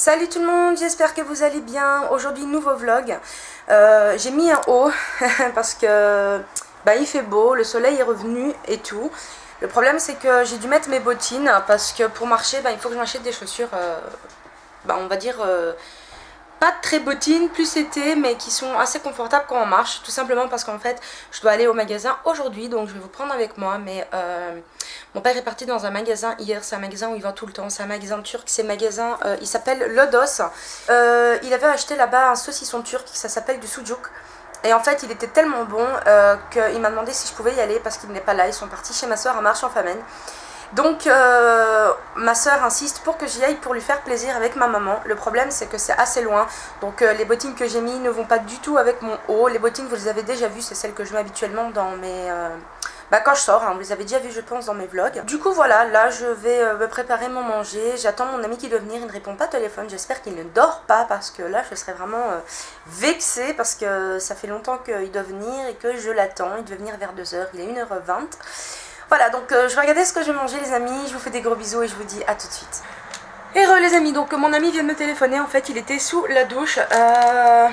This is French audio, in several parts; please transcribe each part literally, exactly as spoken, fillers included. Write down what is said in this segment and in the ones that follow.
Salut tout le monde, j'espère que vous allez bien. Aujourd'hui nouveau vlog. euh, J'ai mis un haut parce que bah, il fait beau, le soleil est revenu et tout. Le problème c'est que j'ai dû mettre mes bottines parce que pour marcher bah, il faut que je m'achète des chaussures euh, bah, on va dire euh, pas très bottines, plus été, mais qui sont assez confortables quand on marche. Tout simplement parce qu'en fait je dois aller au magasin aujourd'hui, donc je vais vous prendre avec moi. Mais euh, mon père est parti dans un magasin hier, c'est un magasin où il va tout le temps, c'est un magasin turc, c'est un magasin, euh, il s'appelle Lodos. euh, Il avait acheté là-bas un saucisson turc, ça s'appelle du sucuk. Et en fait il était tellement bon euh, qu'il m'a demandé si je pouvais y aller parce qu'il n'est pas là, ils sont partis chez ma soeur à Marche-en-Famenne. Donc euh, ma soeur insiste pour que j'y aille pour lui faire plaisir avec ma maman. Le problème c'est que c'est assez loin, donc euh, les bottines que j'ai mis ne vont pas du tout avec mon haut. Les bottines vous les avez déjà vues, c'est celles que je mets habituellement dans mes... Euh, bah, quand je sors, hein, vous les avez déjà vues je pense dans mes vlogs. Du coup voilà, là je vais euh, me préparer mon manger. J'attends mon ami qui doit venir, il ne répond pas au téléphone. J'espère qu'il ne dort pas parce que là je serais vraiment euh, vexée parce que ça fait longtemps qu'il doit venir et que je l'attends. Il devait venir vers deux heures, il est une heure vingt. Voilà, donc euh, je vais regarder ce que je vais manger les amis, je vous fais des gros bisous et je vous dis à tout de suite. Et re les amis, donc mon ami vient de me téléphoner, en fait il était sous la douche, euh...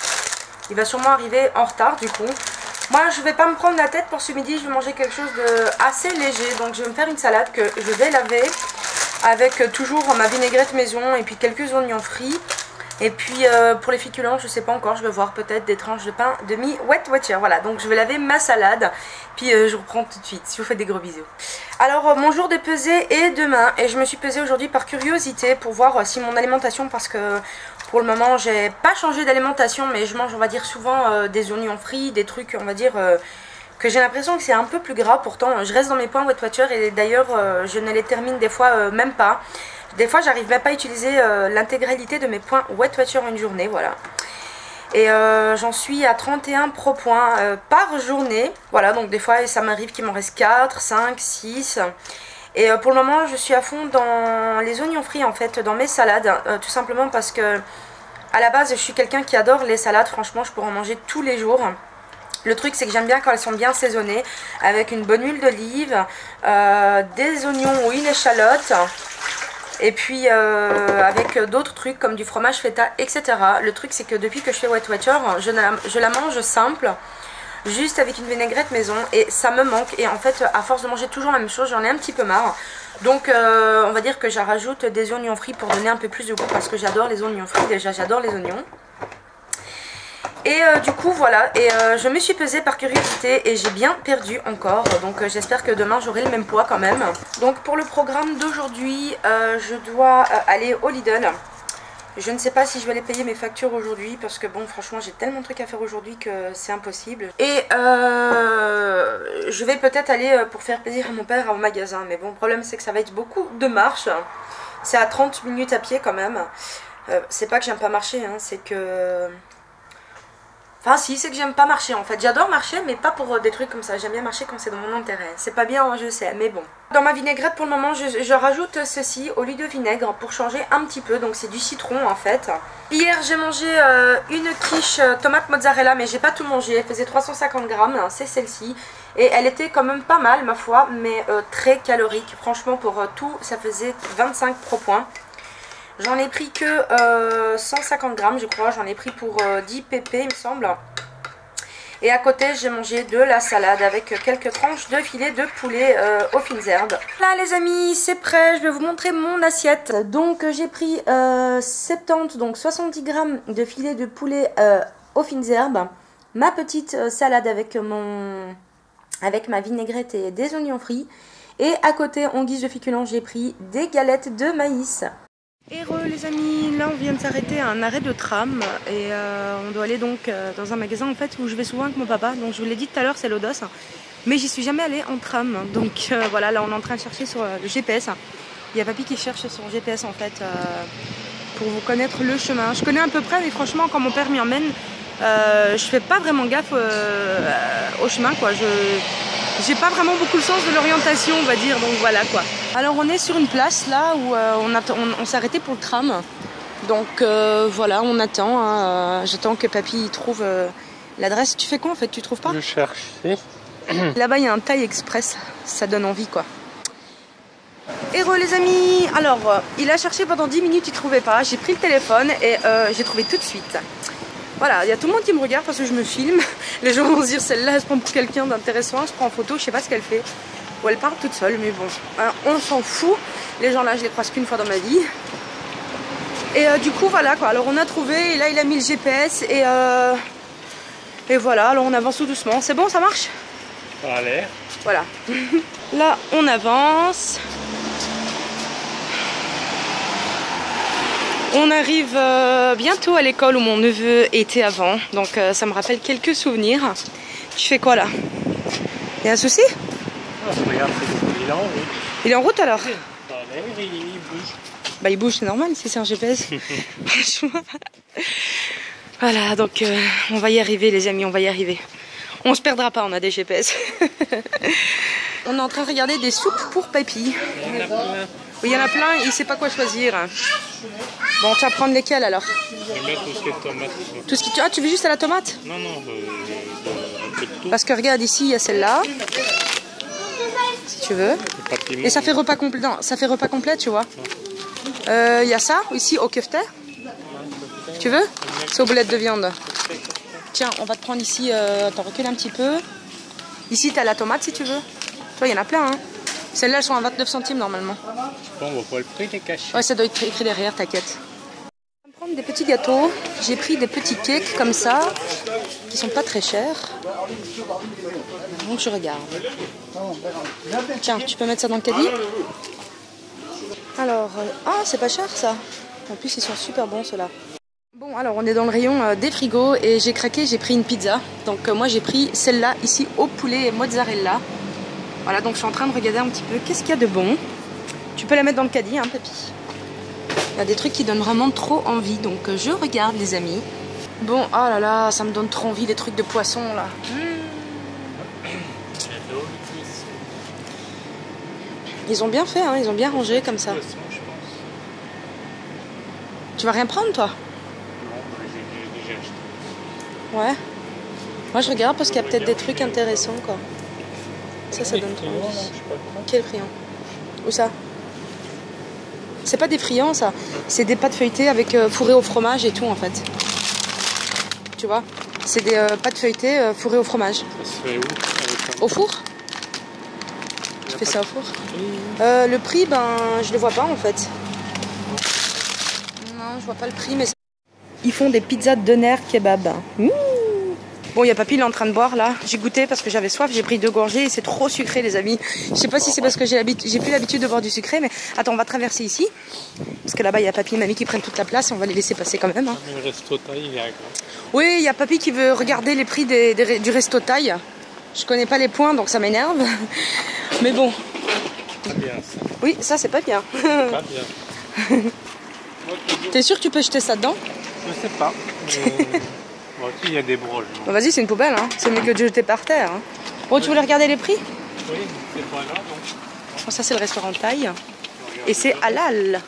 il va sûrement arriver en retard du coup. Moi je vais pas me prendre la tête pour ce midi, je vais manger quelque chose de assez léger, donc je vais me faire une salade que je vais laver avec toujours ma vinaigrette maison et puis quelques oignons frits. Et puis euh, pour les féculents, je sais pas encore, je vais voir peut-être des tranches de pain demi wet watcher. Voilà, donc je vais laver ma salade, puis euh, je reprends tout de suite. Je vous fais des gros bisous. Alors euh, mon jour de pesée est demain et je me suis pesée aujourd'hui par curiosité pour voir euh, si mon alimentation, parce que pour le moment j'ai pas changé d'alimentation, mais je mange on va dire souvent euh, des oignons frits, des trucs on va dire... Euh, que j'ai l'impression que c'est un peu plus gras, pourtant je reste dans mes points wet watcher et d'ailleurs euh, je ne les termine des fois euh, même pas. Des fois j'arrive même pas à utiliser euh, l'intégralité de mes points wet watcher en une journée, voilà. Et euh, j'en suis à trente et un pro points euh, par journée. Voilà, donc des fois ça m'arrive qu'il m'en reste quatre, cinq, six. Et euh, pour le moment je suis à fond dans les oignons frits en fait, dans mes salades. Euh, tout simplement parce que à la base je suis quelqu'un qui adore les salades, franchement je pourrais en manger tous les jours. Le truc c'est que j'aime bien quand elles sont bien assaisonnées, avec une bonne huile d'olive, euh, des oignons ou une échalote, et puis euh, avec d'autres trucs comme du fromage feta, et cetera. Le truc c'est que depuis que je fais wet watcher, je, je la mange simple, juste avec une vinaigrette maison, et ça me manque. Et en fait à force de manger toujours la même chose, j'en ai un petit peu marre. Donc euh, on va dire que je rajoute des oignons frits pour donner un peu plus de goût, parce que j'adore les oignons frits, déjà j'adore les oignons. Et euh, du coup voilà, et euh, je me suis pesée par curiosité et j'ai bien perdu encore. Donc euh, j'espère que demain j'aurai le même poids quand même. Donc pour le programme d'aujourd'hui, euh, je dois euh, aller au Lidl. Je ne sais pas si je vais aller payer mes factures aujourd'hui, parce que bon franchement j'ai tellement de trucs à faire aujourd'hui que c'est impossible. Et euh, je vais peut-être aller pour faire plaisir à mon père au magasin. Mais bon, le problème c'est que ça va être beaucoup de marche. C'est à trente minutes à pied quand même. euh, C'est pas que j'aime pas marcher, hein, c'est que... Enfin si, c'est que j'aime pas marcher en fait. J'adore marcher mais pas pour des trucs comme ça. J'aime bien marcher quand c'est dans mon intérêt. C'est pas bien, hein, je sais, mais bon. Dans ma vinaigrette pour le moment, je, je rajoute ceci au lieu de vinaigre pour changer un petit peu. Donc c'est du citron en fait. Hier j'ai mangé euh, une quiche tomate mozzarella, mais j'ai pas tout mangé. Elle faisait trois cent cinquante grammes, c'est celle-ci. Et elle était quand même pas mal ma foi, mais euh, très calorique. Franchement pour euh, tout, ça faisait vingt-cinq pro points. J'en ai pris que euh, cent cinquante grammes je crois, j'en ai pris pour euh, dix pp il me semble. Et à côté j'ai mangé de la salade avec quelques tranches de filet de poulet euh, aux fines herbes. Là les amis, c'est prêt, je vais vous montrer mon assiette. Donc j'ai pris euh, soixante-dix, donc soixante-dix grammes de filet de poulet euh, aux fines herbes. Ma petite euh, salade avec, mon... avec ma vinaigrette et des oignons frits. Et à côté en guise de féculent j'ai pris des galettes de maïs. Et re les amis, là on vient de s'arrêter à un arrêt de tram et euh, on doit aller donc euh, dans un magasin en fait où je vais souvent avec mon papa. Donc je vous l'ai dit tout à l'heure, c'est Lodos, mais j'y suis jamais allée en tram. Donc euh, voilà, là on est en train de chercher sur euh, le G P S. Il y a papy qui cherche sur G P S en fait euh, pour vous connaître le chemin. Je connais à peu près, mais franchement quand mon père m'y emmène, euh, je fais pas vraiment gaffe euh, au chemin quoi. Je J'ai pas vraiment beaucoup le sens de l'orientation on va dire, donc voilà quoi. Alors on est sur une place là où euh, on, on, on s'est arrêté pour le tram. Donc euh, voilà, on attend, hein, euh, j'attends que papy trouve euh, l'adresse. Tu fais quoi en fait, tu trouves pas? Je cherche, si. Là-bas il y a un taille express, ça donne envie quoi. Hello les amis. Alors, euh, il a cherché pendant dix minutes, il trouvait pas. J'ai pris le téléphone et euh, j'ai trouvé tout de suite. Voilà, il y a tout le monde qui me regarde parce que je me filme. Les gens vont se dire, celle-là, elle se prend pour quelqu'un d'intéressant. Elle se prend en photo, je sais pas ce qu'elle fait. Ou elle parle toute seule, mais bon, hein, on s'en fout. Les gens là, je les croise qu'une fois dans ma vie. Et euh, du coup, voilà quoi. Alors, on a trouvé, et là, il a mis le G P S et, euh, et voilà. Alors, on avance tout doucement. C'est bon, ça marche? Ça a l'air. Voilà. Là, on avance. On arrive euh, bientôt à l'école où mon neveu était avant, donc euh, ça me rappelle quelques souvenirs. Tu fais quoi là? Il y a un souci? Ah, regarde, il est en route. Il est en route alors? Il, il bouge. Bah il bouge, c'est normal si c'est un G P S. Franchement. Voilà, donc euh, on va y arriver les amis, on va y arriver. On se perdra pas, on a des G P S. On est en train de regarder des soupes pour papy. Il y en a plein. Oui, il y en a plein, il sait pas quoi choisir. Bon, tu vas prendre lesquelles alors? Je vais mettre aussi les tomates. Tout ce qui... Ah, tu veux juste à la tomate? Non, non, euh, un peu de tout. Parce que regarde ici, il y a celle-là. Si tu veux. Et ça fait repas complet. Non, ça fait repas complet, tu vois. Il euh, y a ça, ici, au kefter. Tu veux? C'est aux boulettes de viande. Tiens, on va te prendre ici. Euh... Attends, recule un petit peu. Ici, tu as la tomate si tu veux. Toi, il y en a plein, hein. Celles-là, elles sont à vingt-neuf centimes normalement. Bon, on va voir le prix des cachets. Ouais, ça doit être écrit derrière, t'inquiète. On va prendre des petits gâteaux. J'ai pris des petits cakes comme ça, qui sont pas très chers. Donc je regarde. Tiens, tu peux mettre ça dans le caddie? Alors, euh... ah, c'est pas cher ça. En plus, ils sont super bons ceux-là. Bon, alors on est dans le rayon euh, des frigos et j'ai craqué, j'ai pris une pizza. Donc euh, moi j'ai pris celle-là ici au poulet et mozzarella. Voilà, donc je suis en train de regarder un petit peu qu'est-ce qu'il y a de bon. Tu peux la mettre dans le caddie, hein, papy. Il y a des trucs qui donnent vraiment trop envie, donc euh, je regarde, les amis. Bon, oh là là, ça me donne trop envie, les trucs de poisson, là. Mmh. Ils ont bien fait, hein, ils ont bien rangé comme ça. Tu vas rien prendre, toi? Non, j'ai déjà acheté. Ouais. Moi, je regarde parce qu'il y a peut-être des trucs intéressants, quoi. Ça, ça donne trop envie. Quel friand? Où ça? C'est pas des friands, ça. C'est des pâtes feuilletées avec euh, fourrées au fromage et tout, en fait. Tu vois? C'est des euh, pâtes feuilletées euh, fourrées au fromage. Ça se fait où? Au four? Tu fais ça au four? euh, Le prix, ben, je le vois pas, en fait. Non, je vois pas le prix, mais... Ils font des pizzas de doner kebab. Mmh. Bon, il y a papy, il est en train de boire là. J'ai goûté parce que j'avais soif, j'ai pris deux gorgées et c'est trop sucré, les amis. Je sais pas si c'est parce que j'ai plus l'habitude de boire du sucré, mais attends, on va traverser ici. Parce que là-bas, il y a papy et mamie qui prennent toute la place et on va les laisser passer quand même. Hein. Le resto taille, il est à grand. Oui, il y a papy qui veut regarder les prix des, des, du resto taille. Je connais pas les points, donc ça m'énerve. Mais bon. Pas bien ça. Oui, ça c'est pas bien. Pas bien. T'es sûr que tu peux jeter ça dedans? Je sais pas. Mais... Bon, il y a des broches. Bon, vas-y, c'est une poubelle, hein. C'est mieux que de jeter par terre. Hein. Bon, tu voulais regarder les prix? Oui, c'est pas là, donc. Bon, ça, c'est le restaurant Thaï. Et c'est halal.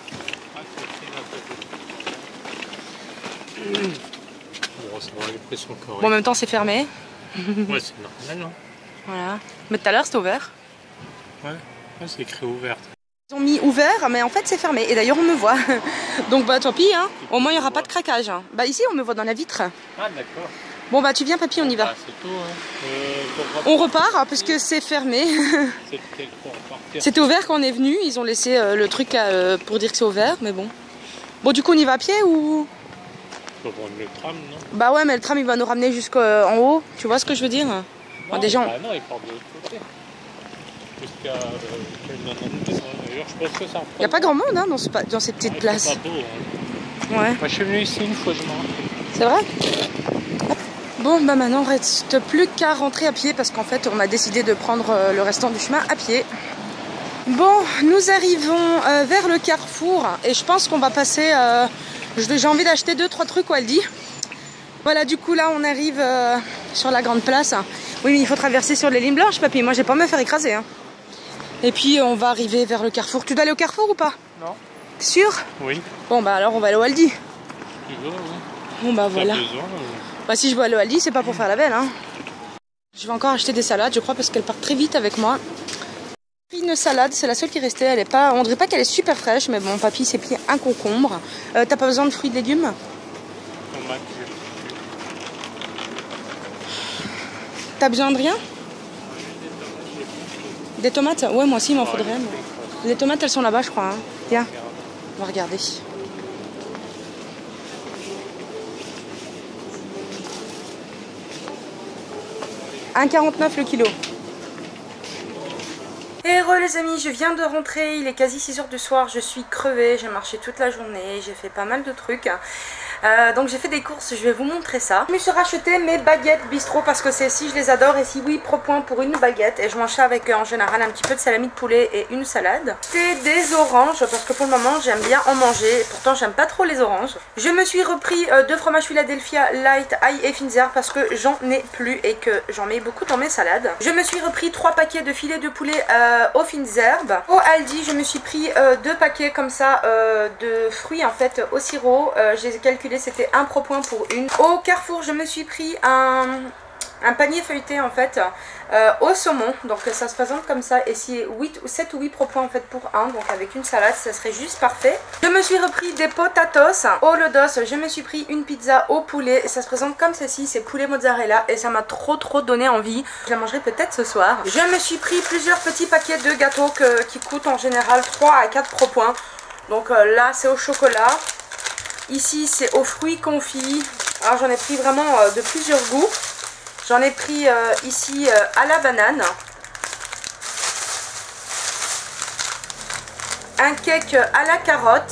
Bon, ça va, les prix sont corrects. Bon, en même temps, c'est fermé. Ouais, c'est normal, non? Voilà. Mais tout à l'heure, c'était ouvert. Ouais, ouais c'est écrit ouverte. Ils ont mis ouvert, mais en fait, c'est fermé. Et d'ailleurs, on me voit. Donc, bah, tant pis, hein. Au moins, il n'y aura pas de craquage. Hein. Bah, ici, on me voit dans la vitre. Ah, d'accord. Bon, bah, tu viens, papy, on y va. Ah, c'est tout, hein. Euh, on repart, hein, parce que c'est fermé. C'était ouvert quand on est venu. Ils ont laissé euh, le truc à, euh, pour dire que c'est ouvert, mais bon. Bon, du coup, on y va à pied ou... On va prendre le tram, non? Bah ouais, mais le tram, il va nous ramener jusqu'en haut. Tu vois ce que je veux dire? Non, enfin, déjà, bah, non, il part de l'autre côté. Jusqu'à... Euh, D'ailleurs, je pense que ça... Il n'y a pas grand monde hein, dans, ce, dans ces petites ouais, places. C'est pas beau, hein. Ouais. Moi, je suis venu ici une fois, je m'en rappelle. C'est vrai? Bon, bah maintenant, il ne reste plus qu'à rentrer à pied parce qu'en fait, on a décidé de prendre le restant du chemin à pied. Bon, nous arrivons euh, vers le carrefour et je pense qu'on va passer... Euh, J'ai envie d'acheter deux, trois trucs au Aldi. Voilà, du coup, là, on arrive euh, sur la grande place. Oui, mais il faut traverser sur les lignes blanches, papy. Moi, j'ai pas me faire écraser. Hein. Et puis, on va arriver vers le carrefour. Tu dois aller au carrefour ou pas? Non. T'es sûr? Oui. Bon, bah alors, on va aller au Aldi. Tu veux, oui. Bon, bah voilà. Besoin, euh... Bah, si je vais aller au Aldi, c'est pas pour faire la belle. Hein. Je vais encore acheter des salades, je crois, parce qu'elles partent très vite avec moi. Une salade, c'est la seule qui restait. Elle est pas, on dirait pas qu'elle est super fraîche, mais bon, papy s'est pris un concombre. Euh, T'as pas besoin de fruits et de légumes? T'as besoin de rien? Des tomates? Ouais, moi aussi, il m'en faudrait. Mais... les tomates, elles sont là-bas, je crois. Hein. Tiens, on va regarder. un virgule quarante-neuf le kilo. Et re les amis, je viens de rentrer, il est quasi six heures du soir, je suis crevée, j'ai marché toute la journée, j'ai fait pas mal de trucs. Euh, donc j'ai fait des courses, je vais vous montrer ça. Je me suis racheté mes baguettes bistrot parce que c'est si je les adore et si oui, pro point pour une baguette. Et je mange ça avec en général un petit peu de salami de poulet et une salade. C'est des oranges parce que pour le moment j'aime bien en manger, pourtant j'aime pas trop les oranges. Je me suis repris euh, deux fromages Philadelphia light, ail et Finzer parce que j'en ai plus et que j'en mets beaucoup dans mes salades. Je me suis repris trois paquets de filets de poulet euh, au Finzer. Au Aldi je me suis pris euh, deux paquets comme ça euh, de fruits en fait au sirop. Euh, j'ai calculé c'était un pro point pour une. Au Carrefour je me suis pris un, un panier feuilleté en fait euh, au saumon, donc ça se présente comme ça et si huit ou sept ou huit pro points en fait pour un, donc avec une salade ça serait juste parfait. Je me suis repris des potatoes au Lodos, je me suis pris une pizza au poulet et ça se présente comme ceci, c'est poulet mozzarella et ça m'a trop trop donné envie. Je la mangerai peut-être ce soir. Je me suis pris plusieurs petits paquets de gâteaux que, qui coûtent en général trois à quatre pro points, donc euh, là c'est au chocolat. Ici c'est aux fruits confits. Alors j'en ai pris vraiment euh, de plusieurs goûts. J'en ai pris euh, ici euh, à la banane. Un cake à la carotte.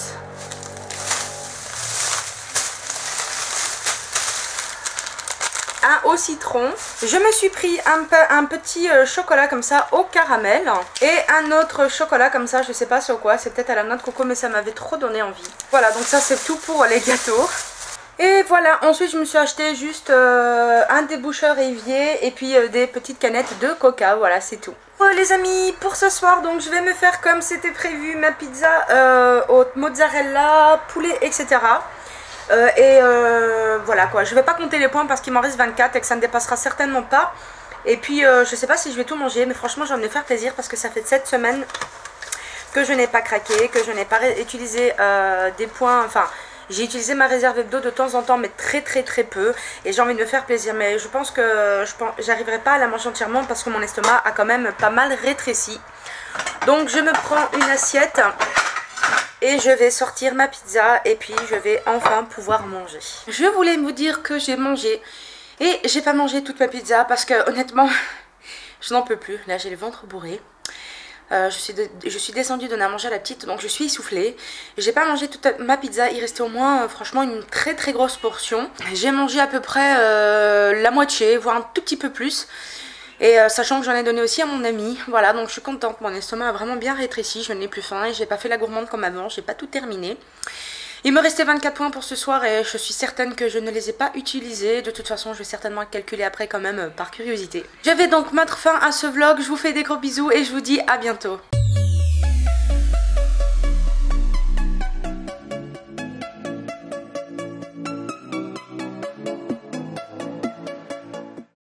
Un au citron. Je me suis pris un, un petit euh, chocolat comme ça au caramel. Et un autre chocolat comme ça, je sais pas sur quoi. C'est peut-être à la noix de coco mais ça m'avait trop donné envie. Voilà, donc ça c'est tout pour les gâteaux. Et voilà, ensuite je me suis acheté juste euh, un déboucheur évier et puis euh, des petites canettes de coca, voilà c'est tout. Oh, les amis, pour ce soir donc je vais me faire comme c'était prévu ma pizza euh, au mozzarella, poulet et cetera. Euh, et euh, voilà quoi, je vais pas compter les points parce qu'il m'en reste vingt-quatre et que ça ne dépassera certainement pas. Et puis euh, je sais pas si je vais tout manger mais franchement j'ai envie de me faire plaisir parce que ça fait sept semaines que je n'ai pas craqué, que je n'ai pas utilisé euh, des points, enfin... j'ai utilisé ma réserve hebdo de temps en temps mais très très très peu et j'ai envie de me faire plaisir mais je pense que je j'arriverai pas à la manger entièrement parce que mon estomac a quand même pas mal rétréci. Donc je me prends une assiette et je vais sortir ma pizza et puis je vais enfin pouvoir manger. Je voulais vous dire que j'ai mangé et j'ai pas mangé toute ma pizza parce que honnêtement je n'en peux plus. Là j'ai le ventre bourré. Euh, je, suis de, je suis descendue donner à manger à la petite donc je suis essoufflée. J'ai pas mangé toute ma pizza, il restait au moins euh, franchement une très très grosse portion. J'ai mangé à peu près euh, la moitié, voire un tout petit peu plus. Et euh, sachant que j'en ai donné aussi à mon ami. Voilà, donc je suis contente, mon estomac a vraiment bien rétréci, je n'ai plus faim et j'ai pas fait la gourmande comme avant, j'ai pas tout terminé. Il me restait vingt-quatre points pour ce soir et je suis certaine que je ne les ai pas utilisés. De toute façon, je vais certainement calculer après quand même euh, par curiosité. Je vais donc mettre fin à ce vlog. Je vous fais des gros bisous et je vous dis à bientôt.